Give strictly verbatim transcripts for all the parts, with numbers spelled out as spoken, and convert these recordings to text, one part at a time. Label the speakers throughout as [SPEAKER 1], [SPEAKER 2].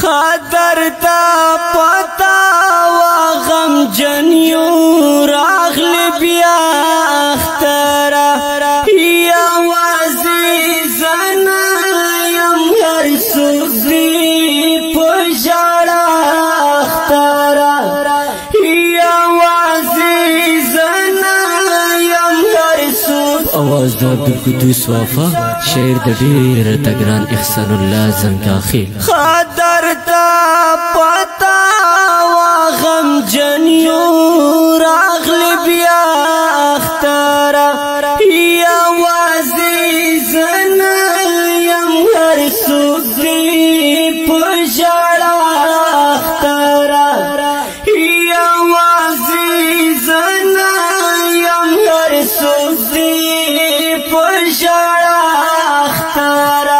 [SPEAKER 1] خطر تا پتا و غم جنیو راغل بیا اخترا یا وزیزنا یم هر سوزی پجارا اخترا یا وزیزنا یم هر سوزی
[SPEAKER 2] آواز دا بالقدوس وفا شعر دا دیر تگران احسان اللہ زنگاخیل
[SPEAKER 1] خطر تا پتا و غم جنیو راغل بیا اخترا یا وزیزنا یم هر سوزی پجارا اخترا یا وزیزنا یم هر سوزی پجارا اخترا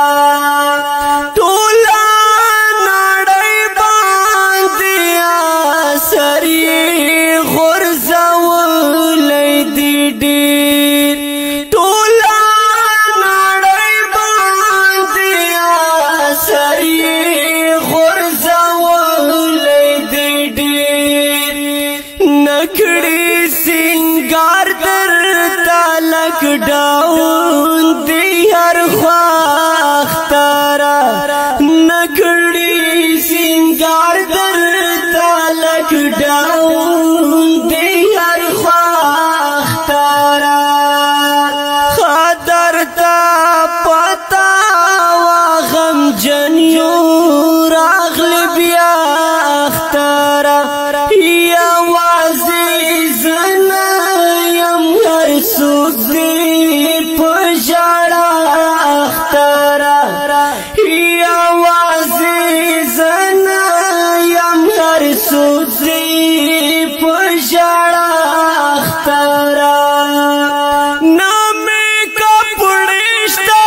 [SPEAKER 1] نکڑی سنگار در تالک ڈاؤن دی ہر خواہ اختارا نکڑی سنگار در تالک ڈاؤن دی ہر خواہ اختارا خطر تا پتا و غم جنیو راغل بیا اختارا یا وزیزنا یم هر سوزی پجارا اخترا یا وزیزنا یم هر سوزی پجارا اخترا نامی کپڑیشتا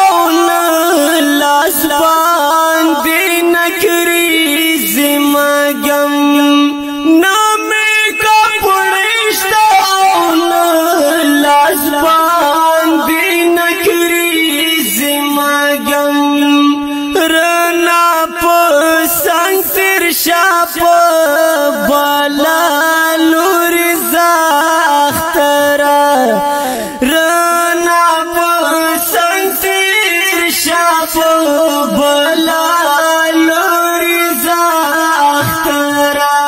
[SPEAKER 1] لاس باندی نکری زمگم شاپ بالا لوري زاخترا رنا پسنتر شاپ بالا لوري زاخترا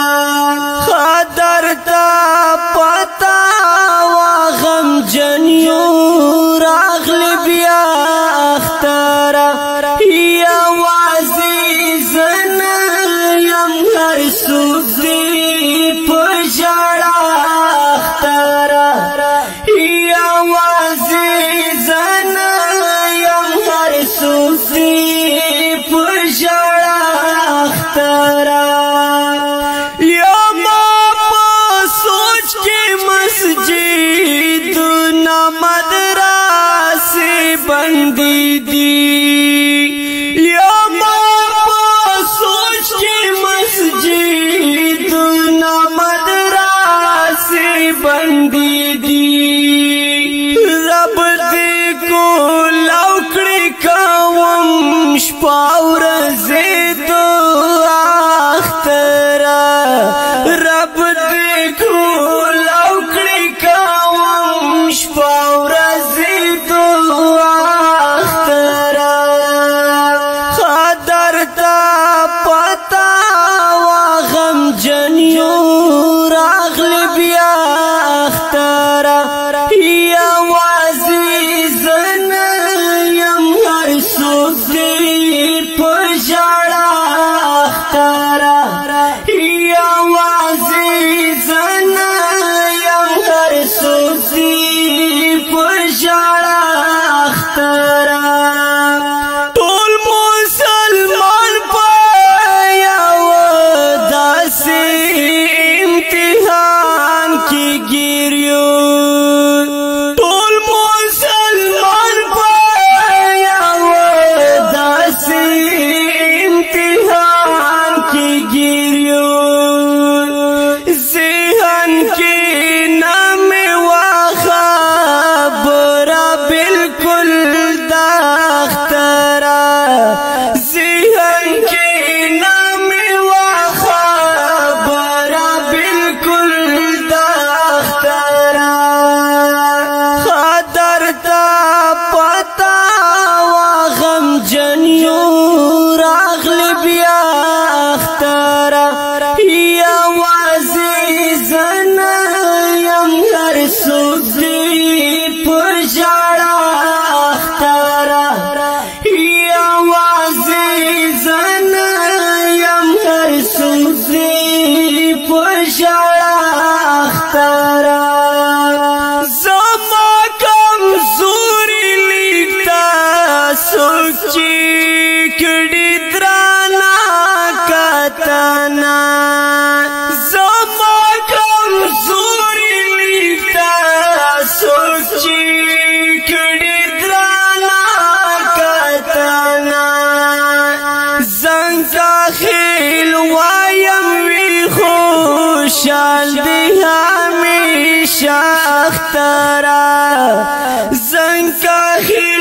[SPEAKER 1] خطر تا پتا و غم جنیو راغل بیا اخترا یا وزیزنا یم هر بخیل وایم وی خوشال دی همیشه اخترا زنکا